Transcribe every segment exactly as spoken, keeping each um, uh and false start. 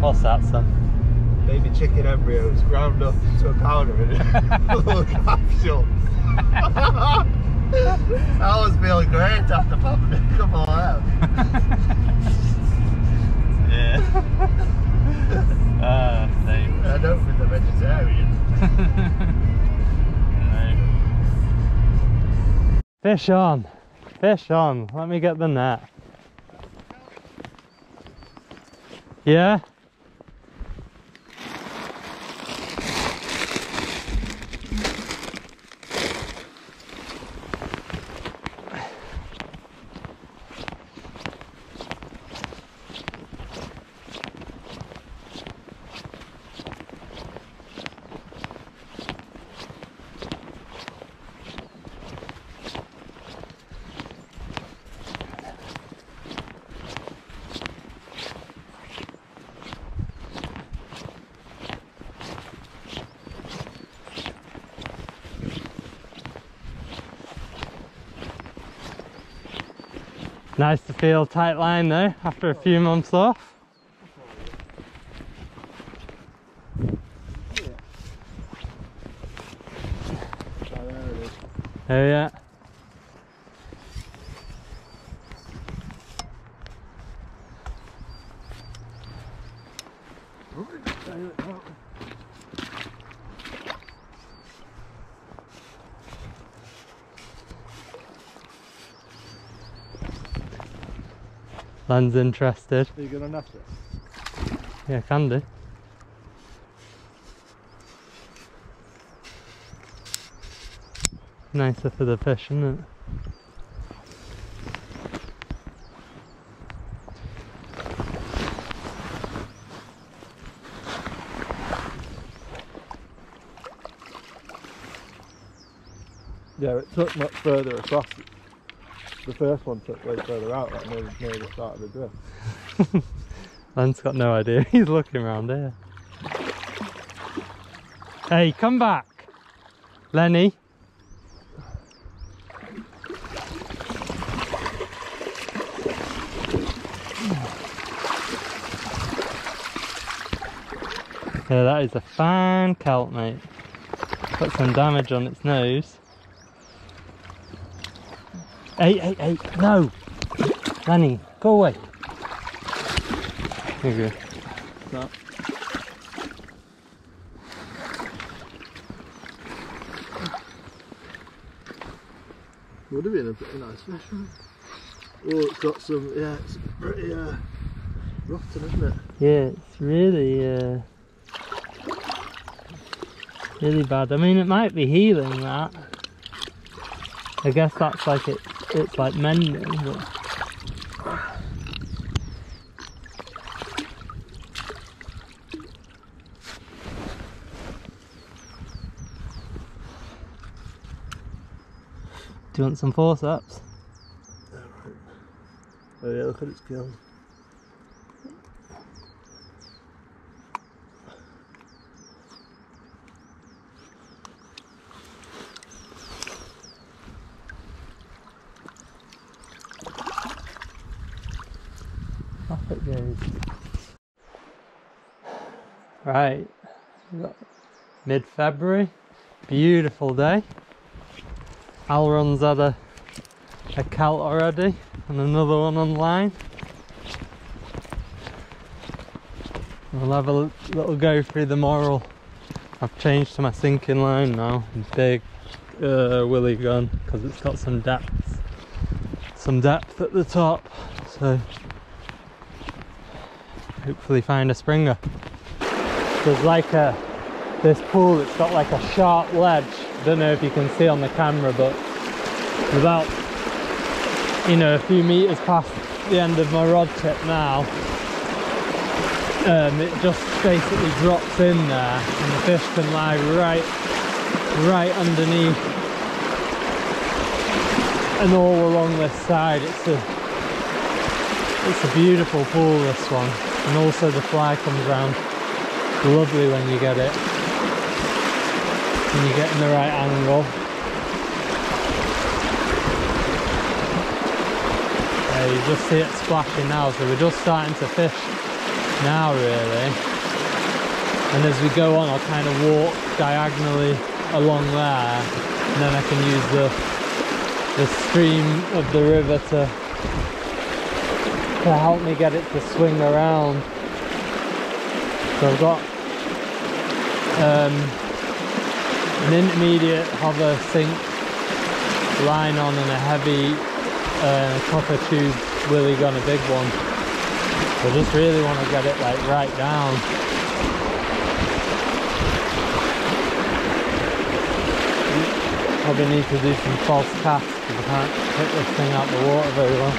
What's that, son? Baby chicken embryos ground up into a powder and a little capsule. I always feel great after popping a couple out. Yeah. Ah, same. I don't think they're vegetarian. No. Fish on. Fish on. Let me get the net. Yeah? Nice to feel tight line though, after a few months off. Oh yeah. Len's interested. Are you gonna nest it? Yeah, can do. Nicer for the fish, isn't it? Yeah, it took much further across. The first one took way further out, like near, near the start of the drift. Len's got no idea. He's looking around here. Hey, come back, Lenny. Yeah, that is a fine kelp, mate. Got some damage on its nose. Hey, hey, hey, no! Lenny, go away. There you go. No. Would have been a pretty nice fish, right? Oh, it's got some, yeah, it's pretty uh, rotten, isn't it? Yeah, it's really, uh, really bad. I mean, it might be healing, that. I guess that's like it. It's like mending, but do you want some forceps? Oh, right. Oh yeah, look at its gill. Off it goes. Right, we've got mid-February, beautiful day. Alron's had a, a calt already and another one online. We'll have a little go through the moral. I've changed to my sinking line now, big uh, willy gun, because it's got some depth, some depth at the top, so hopefully find a springer. There's like a, this pool, it's got like a sharp ledge. Don't know if you can see on the camera, but about, you know, a few meters past the end of my rod tip now, um, it just basically drops in there and the fish can lie right, right underneath and all along this side. It's a, it's a beautiful pool, this one. And also the fly comes round lovely when you get it, when you get in the right angle. Yeah, you just see it splashing now, so we're just starting to fish now really. And as we go on, I'll kind of walk diagonally along there, and then I can use the the stream of the river to to help me get it to swing around. So I've got um, an intermediate hover sink line on and a heavy uh, copper tube willy gun, a big one. I just really want to get it like right down. Probably need to do some false casts because I can't pick this thing out the water very well.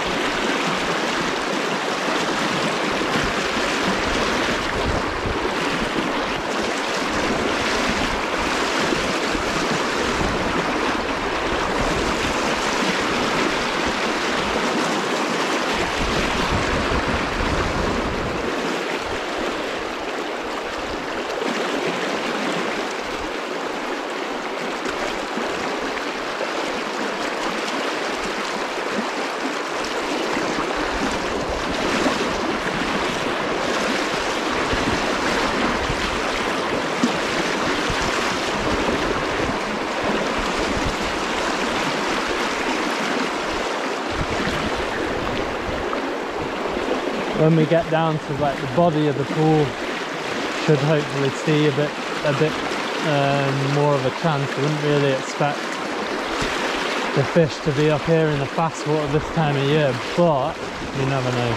When we get down to like the body of the pool, should hopefully see a bit a bit um, more of a chance. I wouldn't really expect the fish to be up here in the fast water this time of year, but you never know.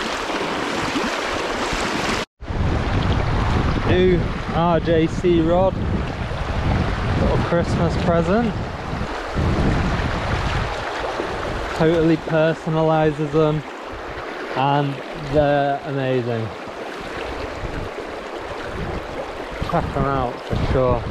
So. New R J C rod, little Christmas present. Totally personalises them. And they're amazing. Check them out for sure.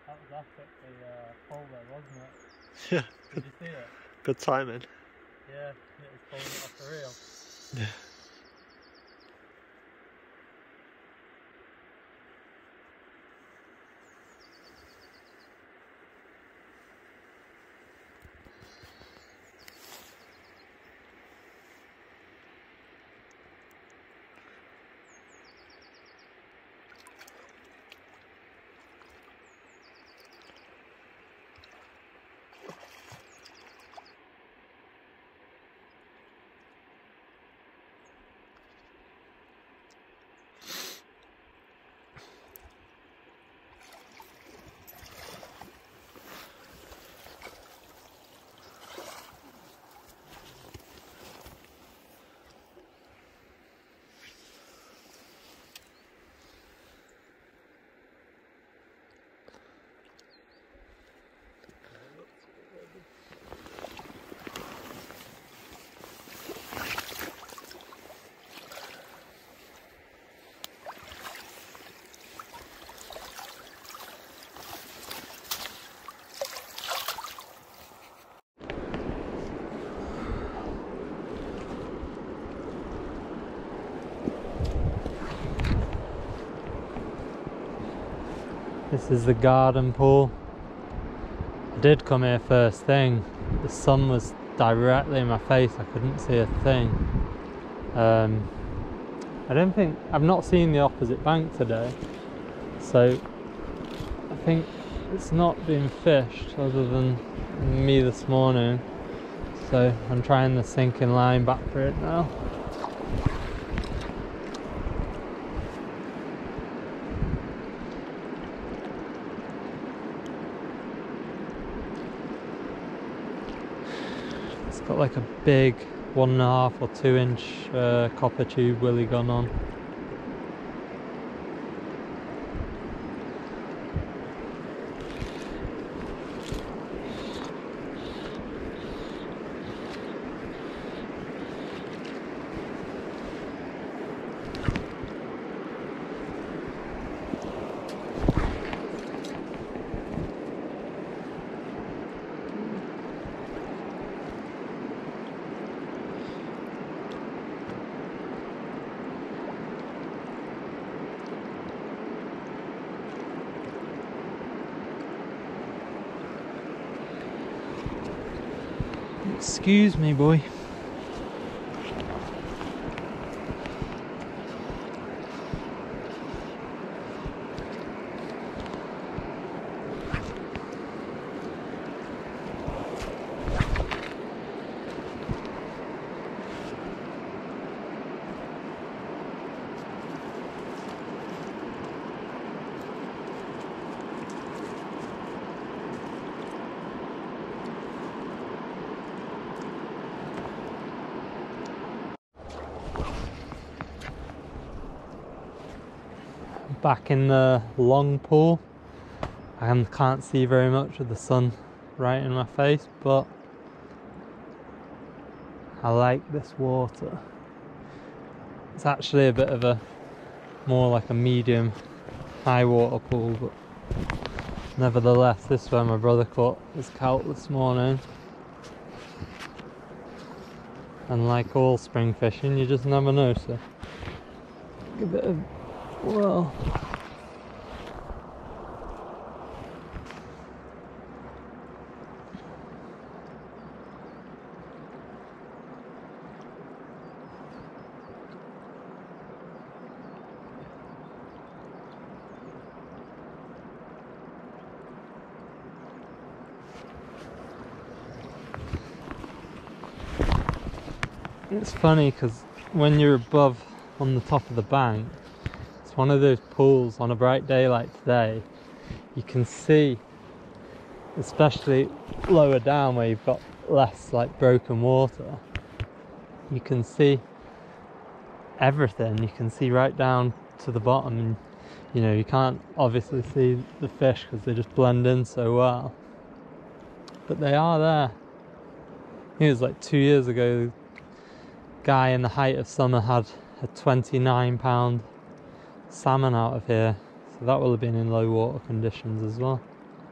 That was epic, the uh, pull there, wasn't it? Yeah. Did you see it? Good timing. Yeah, it was pulling it off the reel. Yeah. This is the garden pool. I did come here first thing. The sun was directly in my face, I couldn't see a thing. Um, I don't think, I've not seen the opposite bank today, so I think it's not been fished other than me this morning. So I'm trying the sinking line back for it now. Got like a big one and a half or two inch uh, copper tube willy gun on. Excuse me, boy. Back in the long pool. I can't see very much with the sun right in my face, but I like this water. It's actually a bit of a more like a medium high water pool, but nevertheless, this is where my brother caught his kelp this morning. And like all spring fishing, you just never know, so a bit of, well, it's funny because when you're above on the top of the bank, it's one of those pools on a bright day like today, you can see, especially lower down where you've got less like broken water, you can see everything. You can see right down to the bottom, and you know, you can't obviously see the fish because they just blend in so well, but they are there. I think it was like two years ago, guy in the height of summer had a twenty-nine pound salmon out of here, so that will have been in low water conditions as well.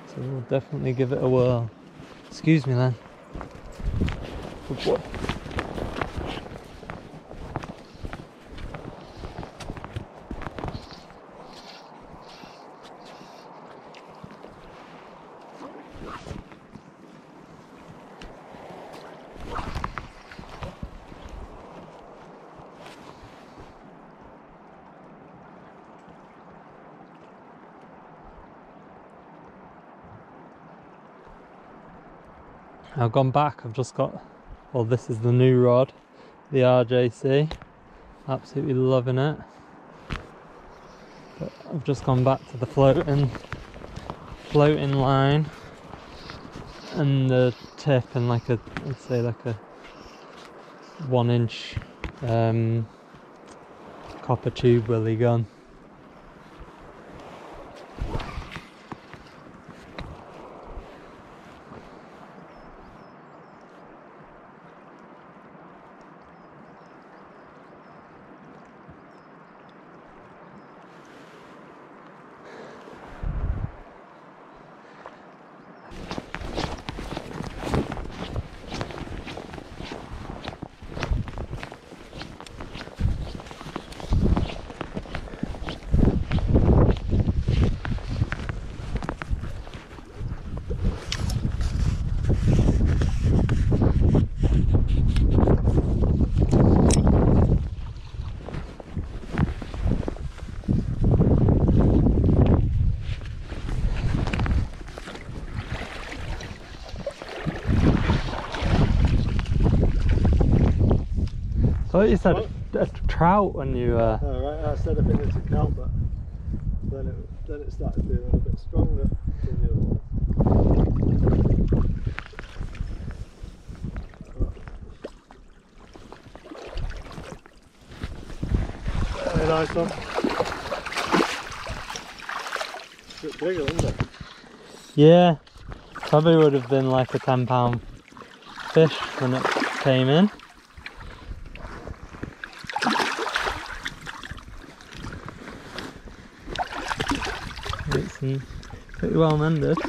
So we'll definitely give it a whirl. Excuse me then. Good boy. I've gone back, I've just got, well, this is the new rod, the R J C, absolutely loving it. But I've just gone back to the floating, floating line and the tip and like a, I'd say like a one inch um, copper tube willy gun. I thought you said a, a trout when you uh... Oh, right, I said I think it's a kelp, but then it, then it started feeling a bit stronger than the other one. Very nice one. A bit bigger, isn't it? Yeah, probably would have been like a ten pound fish when it came in. It's pretty well mended.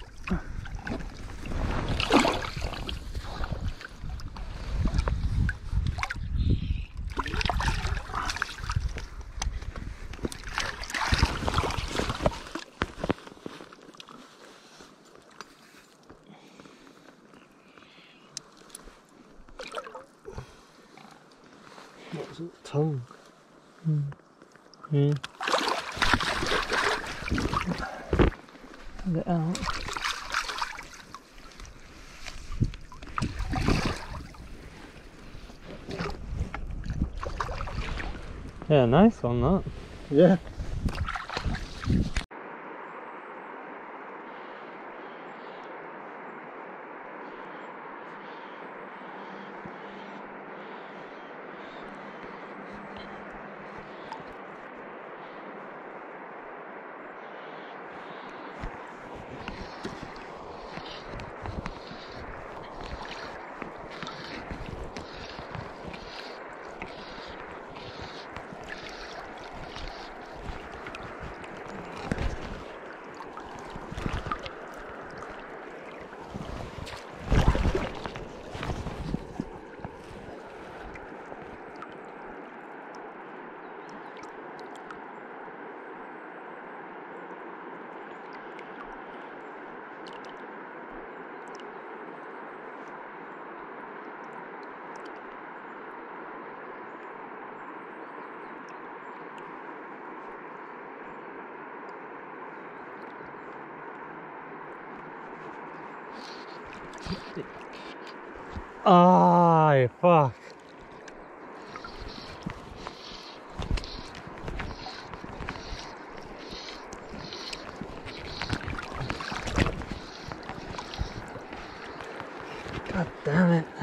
What's its tongue? Mm. Yeah. Get it out. Yeah, nice one that. Yeah. Ah, fuck. God damn it.